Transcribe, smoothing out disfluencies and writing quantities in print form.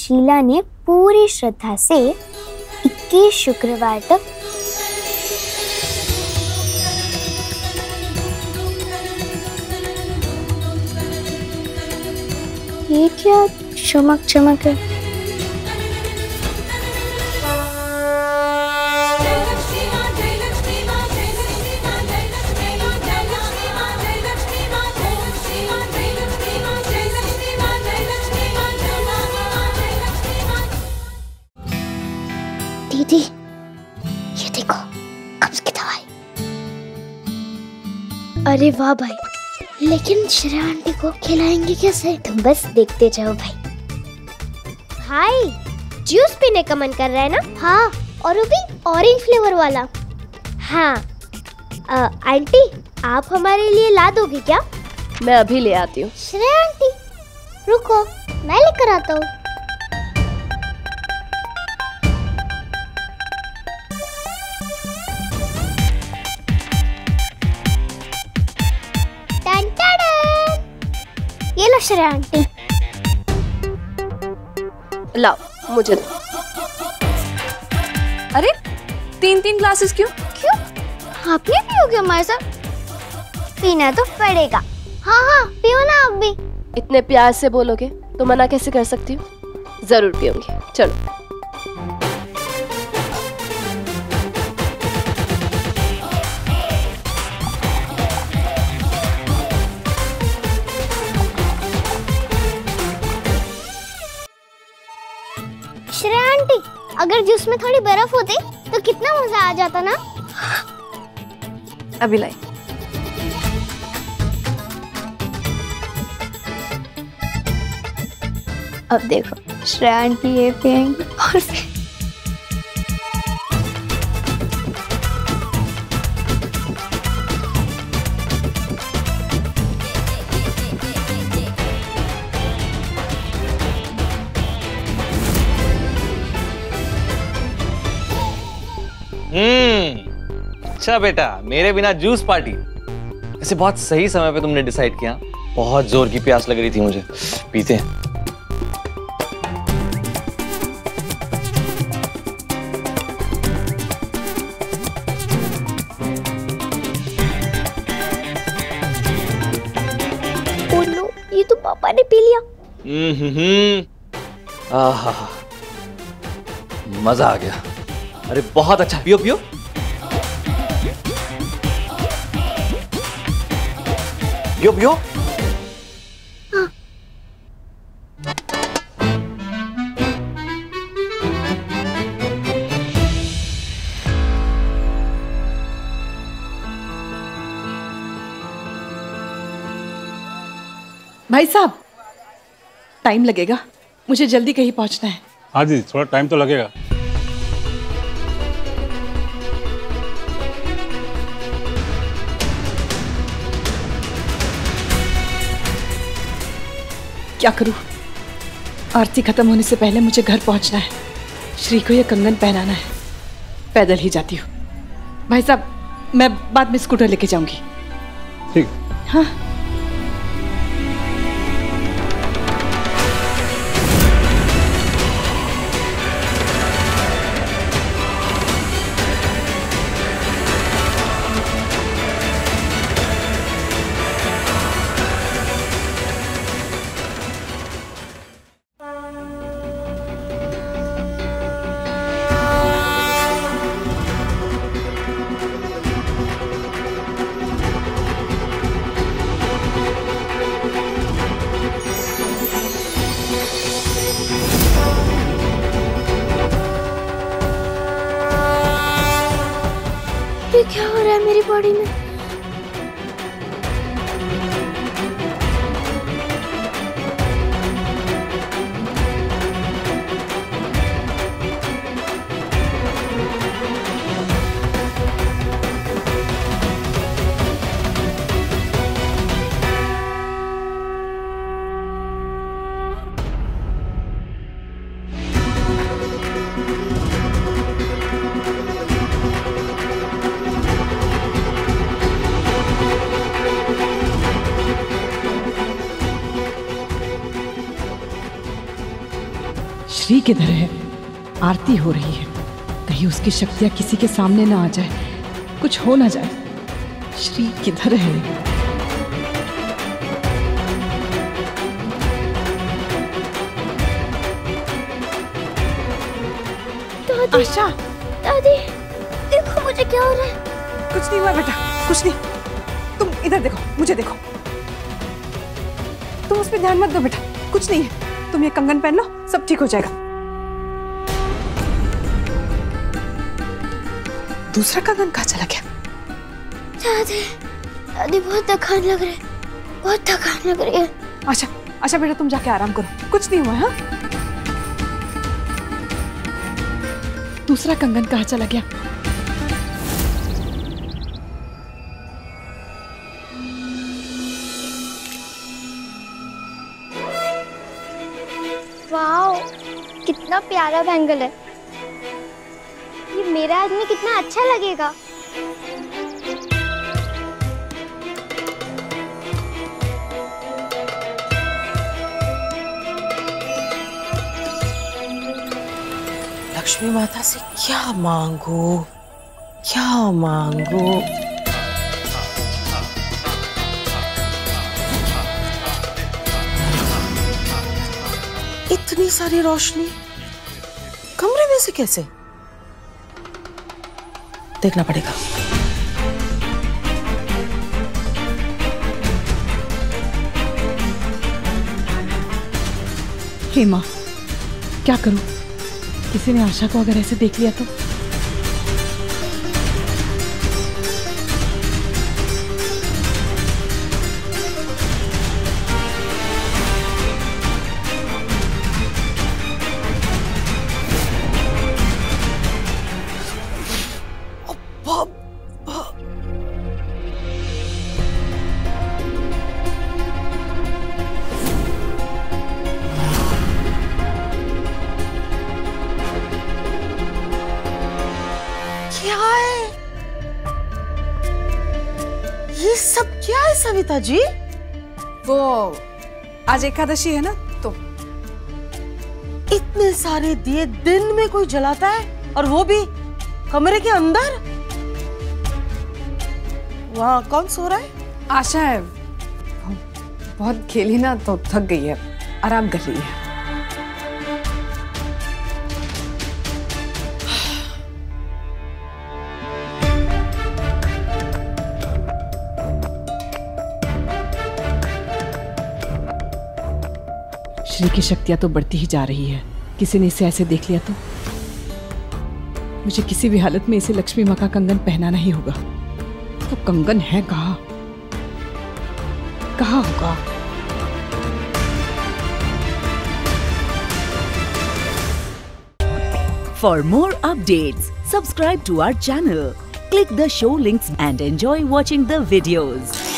शीला ने पूरी श्रद्धा से 21 शुक्रवार तक ये क्या चमक चमक है? दीदी, ये देखो कब्ज की दवाई। अरे वाह भाई, लेकिन श्रेया आंटी को खिलाएंगे कैसे? तुम बस देखते जाओ भाई। भाई, जूस पीने का मन कर रहा है ना? हाँ, और वो भी ऑरेंज फ्लेवर वाला। हाँ, आंटी आप हमारे लिए ला दोगे क्या? मैं अभी ले आती हूँ। श्रेया आंटी रुको, मैं लेकर आता हूँ। ये लो श्रेया आंटी। लाओ, मुझे दो। अरे 3-3 ग्लासेस क्यों? क्यों? आप नहीं पियोगे हमारे साथ? पीना तो पड़ेगा। हाँ हाँ, पियो ना आप भी। इतने प्यार से बोलोगे तो मना कैसे कर सकती हूँ? जरूर पीऊंगी, चलो। श्रेया आंटी, अगर जूस में थोड़ी बर्फ होती तो कितना मजा आ जाता ना। अभी लाई। अब देखो श्रेया आंटी ये पियेंगी और फिर अच्छा बेटा, मेरे बिना जूस पार्टी। ऐसे बहुत सही समय पे तुमने डिसाइड किया। बहुत जोर की प्यास लग रही थी मुझे। पीते हैं। ओह नो, ये तो पापा ने पी लिया। आहा, मजा आ गया। अरे बहुत अच्छा, पियो पियो। पियो पियो। भाई साहब, टाइम लगेगा, मुझे जल्दी कहीं पहुंचना है। हाँ जी, थोड़ा टाइम तो लगेगा। क्या करूं? आरती खत्म होने से पहले मुझे घर पहुंचना है। श्री को ये कंगन पहनाना है। पैदल ही जाती हूँ। भाई साहब, मैं बाद में स्कूटर लेके जाऊंगी। ठीक। हाँ। ये क्या हो रहा है मेरी बॉडी में? श्री किधर है? आरती हो रही है, कहीं उसकी शक्तियां किसी के सामने ना आ जाए, कुछ हो ना जाए। श्री किधर है? दादी, आशा, दादी, देखो मुझे क्या हो रहा है। कुछ नहीं हुआ बेटा, कुछ नहीं। तुम इधर देखो, मुझे देखो। तुम उस पर ध्यान मत दो बेटा, कुछ नहीं है। तुम ये कंगन पहन लो, सब ठीक हो जाएगा। दूसरा कंगन कहाँ चला गया? दादी, दादी बहुत थकान लग रही है, बहुत थकान लग रही है। अच्छा अच्छा बेटा, तुम जाके आराम करो, कुछ नहीं हुआ। हाँ, दूसरा कंगन कहाँ चला गया? वाओ, कितना प्यारा बैंगल है। ये मेरा आदमी कितना अच्छा लगेगा। लक्ष्मी माता से क्या मांगू, क्या मांगू? इतनी सारी रोशनी कमरे में से कैसे? देखना पड़ेगा। हे माँ, क्या करूं? किसी ने आशा को अगर ऐसे देख लिया तो? सविता जी, वो आज एकादशी है ना, तो इतने सारे दिए दिन में कोई जलाता है, और वो भी कमरे के अंदर? वहाँ कौन सो रहा है? आशा है, बहुत खेली ना तो थक गई है, आराम कर रही है। श्री की शक्तियां तो बढ़ती ही जा रही है। किसी ने इसे ऐसे देख लिया तो? मुझे किसी भी हालत में इसे लक्ष्मी माँ का कंगन पहनाना ही होगा। तो कंगन है कहाँ? कहाँ होगा? For more updates, subscribe to our channel, click the show links and enjoy watching the videos.